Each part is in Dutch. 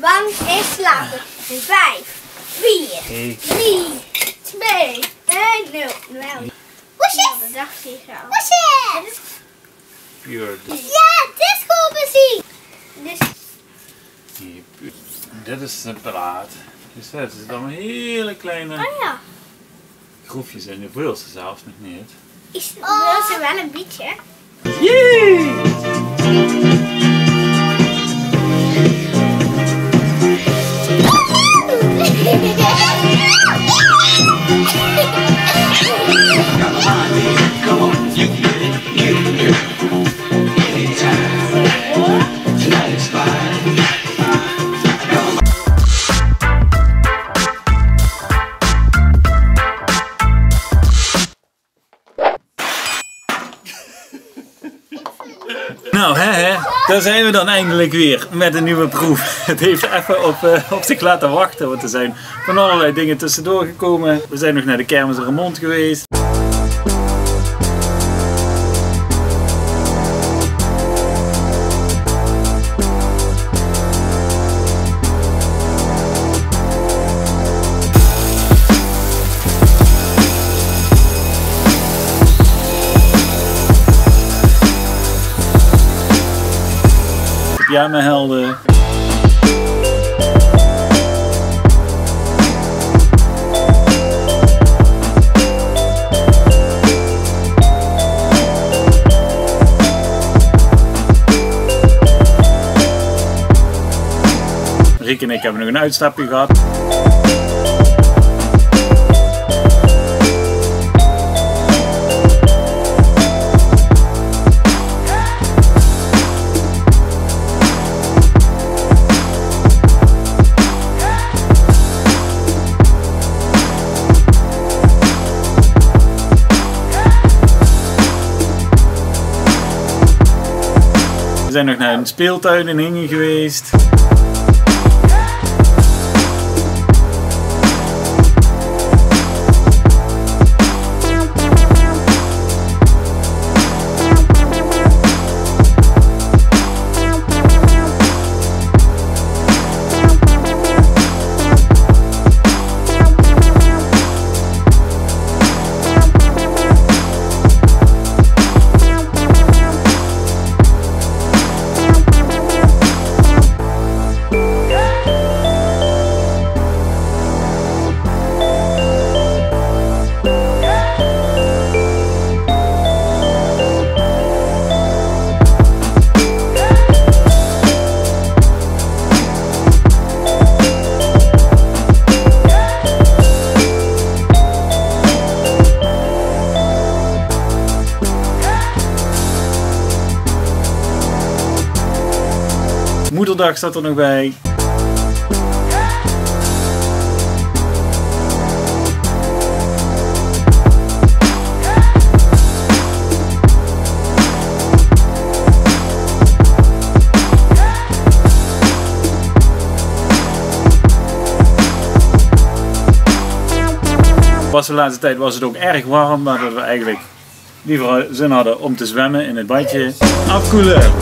Bang en slapen. 5, 4, 3, 2, 1, 0. Woesjes! Dat dacht ik zo. Woesjes! Pure. Ja, disco-muziek! Dit is een paraat. Dus dat is allemaal hele kleine groefjes in. De voorste zelfs nog niet. Wil ze wel een beetje? Yay! Nou, daar zijn we dan eindelijk weer met een nieuwe proef. Het heeft even op zich laten wachten, want er zijn van allerlei dingen tussendoor gekomen. We zijn nog naar de kermis in Remont geweest. Ja, mijn helden. Rick en ik hebben nog een uitstapje gehad. We zijn nog naar een speeltuin in Hingen geweest. Moederdag staat er nog bij. De laatste tijd was het ook erg warm, maar dat we eigenlijk liever zin hadden om te zwemmen in het badje. Afkoelen!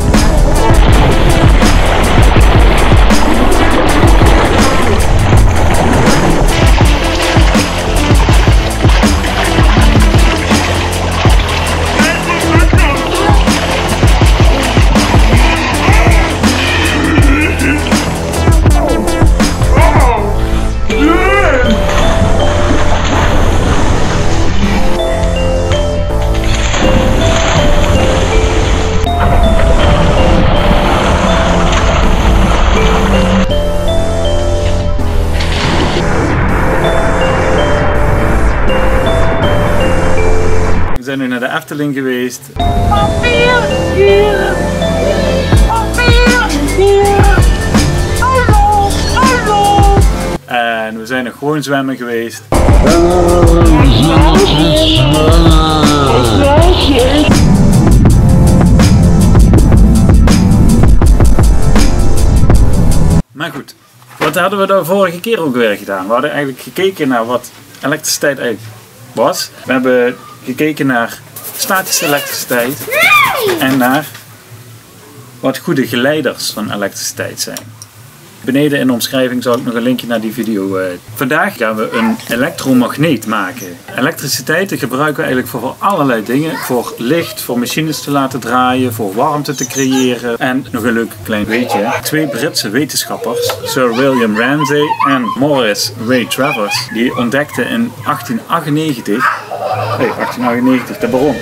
We zijn nu naar de Efteling geweest. En we zijn nog gewoon zwemmen geweest. Maar goed, wat hadden we de vorige keer ook weer gedaan? We hadden eigenlijk gekeken naar wat elektriciteit eigenlijk was. We hebben gekeken naar statische elektriciteit en naar wat goede geleiders van elektriciteit zijn. Beneden in de omschrijving zal ik nog een linkje naar die video. Vandaag gaan we een elektromagneet maken. Elektriciteit gebruiken we eigenlijk voor allerlei dingen. Voor licht, voor machines te laten draaien, voor warmte te creëren. En nog een leuk klein weetje. 2 Britse wetenschappers, Sir William Ramsay en Morris Ray Travers, die ontdekten in 1898 de bron.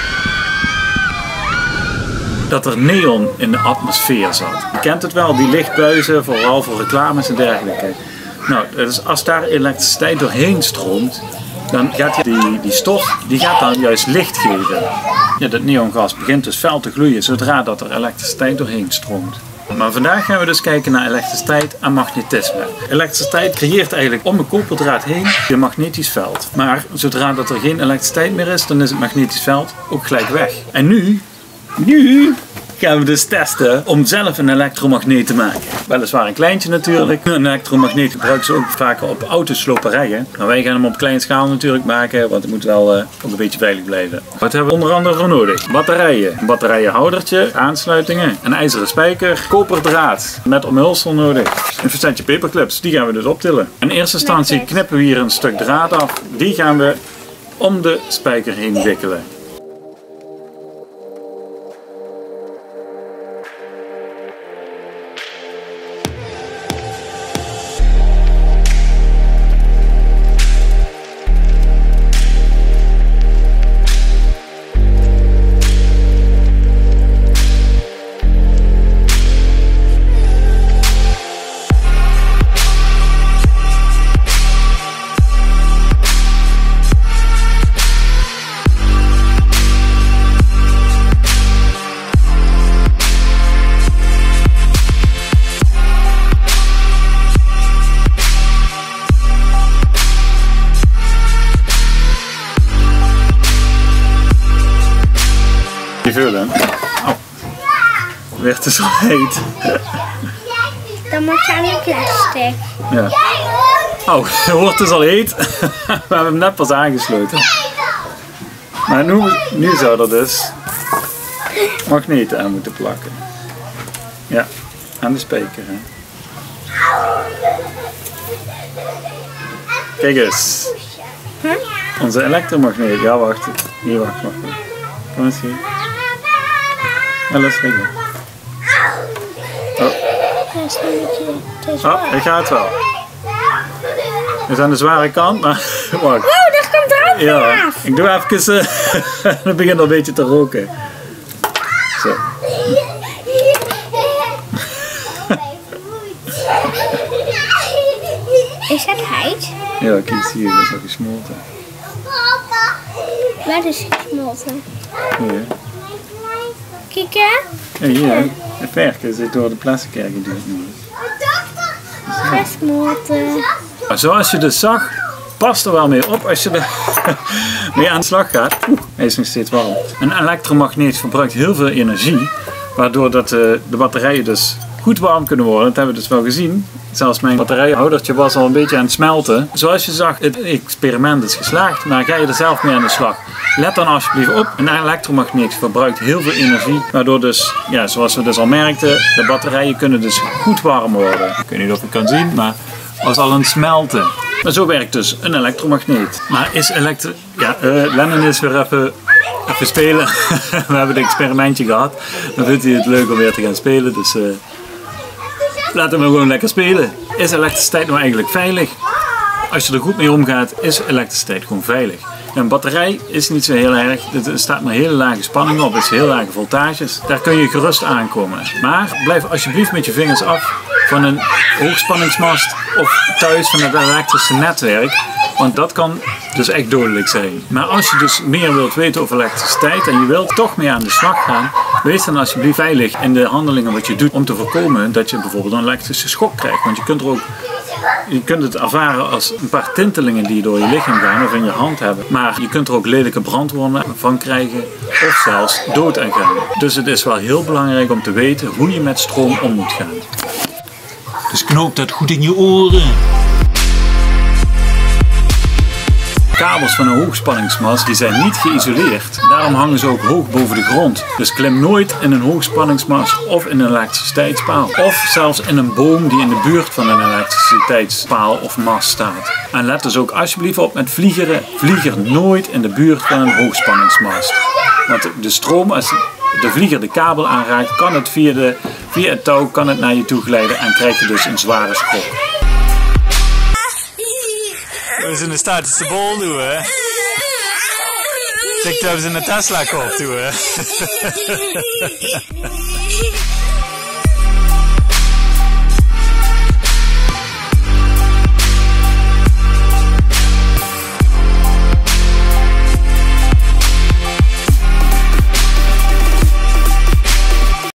Dat er neon in de atmosfeer zat. Je kent het wel, die lichtbuizen, vooral voor reclames en dergelijke. Nou, dus als daar elektriciteit doorheen stroomt, dan gaat die stof gaat dan juist licht geven. Ja, dat neongas begint dus fel te gloeien zodra dat er elektriciteit doorheen stroomt. Maar vandaag gaan we dus kijken naar elektriciteit en magnetisme. Elektriciteit creëert eigenlijk om een koperdraad heen een magnetisch veld. Maar zodra dat er geen elektriciteit meer is, dan is het magnetisch veld ook gelijk weg. En nu gaan we dus testen om zelf een elektromagneet te maken. Weliswaar een kleintje natuurlijk. Een elektromagneet gebruiken ze ook vaker op autosloperijen. Maar wij gaan hem op kleine schaal natuurlijk maken, want het moet wel ook een beetje veilig blijven. Wat hebben we onder andere voor nodig? Batterijen, een batterijenhoudertje, aansluitingen, een ijzeren spijker, koperdraad met omhulsel nodig. Een versetje paperclips, die gaan we dus optillen. In eerste instantie knippen we hier een stuk draad af. Die gaan we om de spijker heen wikkelen. Oh, werd het zo heet. Dan moet je aan de plastic. Ja. Oh, het wordt dus al heet. We hebben hem net pas aangesloten. Maar nu zou er dus magneten aan moeten plakken. Ja, aan de spijker. Hè. Kijk eens. Onze elektromagneet. Ja, wacht. Hier, wacht. Kom eens hier. Ja, laat liggen. Oh, ik ga het wel. Het is aan de zware kant, maar wacht. Oh, dat komt er ook ja, ik doe even, het begint al een beetje te roken. Zo. Is dat heid? Ja, kijk hier, dat is al gesmolten. Waar is gesmolten? Hier. Kijk hè? Ja, hier. De verken zit door de plastic ergens geduwd. Gesmolten. Zoals je dus zag, past er wel mee op als je er mee aan de slag gaat. Hij is nog steeds warm. Een elektromagneet verbruikt heel veel energie, waardoor dat de batterijen dus goed warm kunnen worden. Dat hebben we dus wel gezien. Zelfs mijn batterijhoudertje was al een beetje aan het smelten. Zoals je zag, het experiment is geslaagd, maar ga je er zelf mee aan de slag. Let dan alsjeblieft op, een elektromagneet verbruikt heel veel energie, waardoor dus, ja, zoals we dus al merkten, de batterijen kunnen dus goed warm worden. Ik weet niet of je het kan zien, maar het was al aan het smelten. Maar zo werkt dus een elektromagneet. Maar is Lennon is weer even spelen. We hebben het experimentje gehad. Dan vindt hij het leuk om weer te gaan spelen, dus laten we gewoon lekker spelen. Is elektriciteit nou eigenlijk veilig? Als je er goed mee omgaat, is elektriciteit gewoon veilig. Een batterij is niet zo heel erg, er staat maar hele lage spanningen op, het is heel lage voltages. Daar kun je gerust aankomen. Maar blijf alsjeblieft met je vingers af van een hoogspanningsmast of thuis van het elektrische netwerk. Want dat kan dus echt dodelijk zijn. Maar als je dus meer wilt weten over elektriciteit en je wilt toch mee aan de slag gaan, wees dan alsjeblieft veilig in de handelingen wat je doet om te voorkomen dat je bijvoorbeeld een elektrische schok krijgt. Want je kunt het ervaren als een paar tintelingen die door je lichaam gaan of in je hand hebben. Maar je kunt er ook lelijke brandwonden van krijgen of zelfs dood aan gaan. Dus het is wel heel belangrijk om te weten hoe je met stroom om moet gaan. Dus knoop dat goed in je oren. kabels van een hoogspanningsmast die zijn niet geïsoleerd. Daarom hangen ze ook hoog boven de grond. Dus klim nooit in een hoogspanningsmast of in een elektriciteitspaal. Of zelfs in een boom die in de buurt van een elektriciteitspaal of mast staat. En let dus ook alsjeblieft op met vliegeren. Vlieger nooit in de buurt van een hoogspanningsmast. Want de stroom, als de vlieger de kabel aanraakt, kan het via het touw kan het naar je toe glijden en krijg je dus een zware schok. We zijn de statische bol doen, hè? Ik denk dat we ze in de Tesla kop doen, hè?